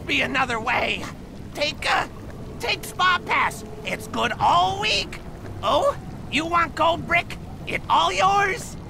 must be another way. Take Spa Pass. It's good all week. Oh, you want gold brick? It all yours?